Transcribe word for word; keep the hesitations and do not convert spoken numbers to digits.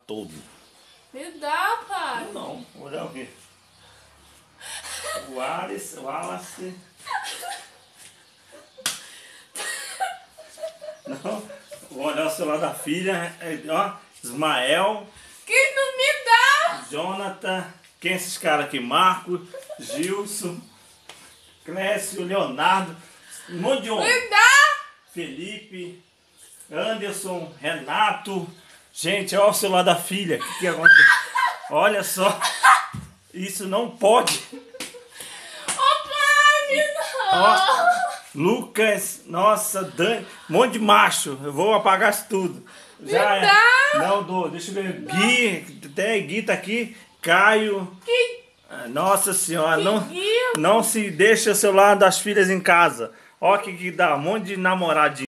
todo. Me dá, pai. Eu não, vou olhar o quê? O Alice, o Wallace. Não, vou olhar o celular da filha. Ó, Ismael. Que não me dá. Jonathan. Quem é esses caras aqui? Marco, Gilson, Clécio, Leonardo. Um monte de homem. Me dá. Felipe, Anderson, Renato. Gente, olha o celular da filha. O que que aconteceu? Olha só. Isso não pode. Ô, pai, me dá. Ó, Lucas, nossa, Dani, um monte de macho. Eu vou apagar isso tudo. Já Me é. dá. Não dou. Deixa eu ver. Gui, até Gui tá aqui. Caio. Que, Nossa senhora, que não, guia. não se deixa o celular das filhas em casa. Ó que que dá, um monte de namoradinho.